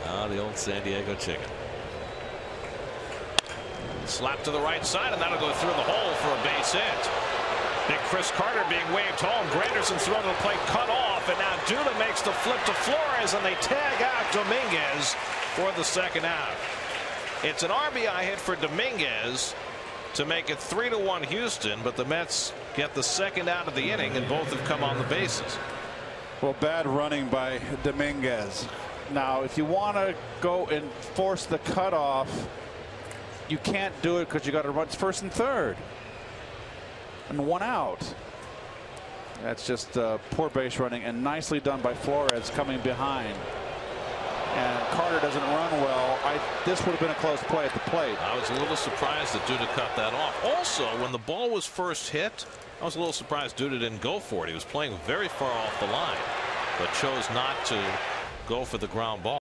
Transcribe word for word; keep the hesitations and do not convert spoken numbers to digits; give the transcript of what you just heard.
Ah, the old San Diego chicken. Slap to the right side, and that'll go through the hole for a base hit. Big Chris Carter being waved home. Granderson thrown to the plate, cut off, and now Duda makes the flip to Flores, and they tag out Dominguez for the second out. It's an R B I hit for Dominguez to make it three to one Houston, but the Mets get the second out of the inning, and both have come on the bases. Well, bad running by Dominguez. Now, if you want to go and force the cutoff, you can't do it because you got to run first and third, and one out. That's just uh, poor base running, and nicely done by Flores coming behind. And Carter doesn't run well. I, this would have been a close play at the plate. I was a little surprised that Duda cut that off. Also, when the ball was first hit, I was a little surprised Duda didn't go for it. He was playing very far off the line, but chose not to go for the ground ball.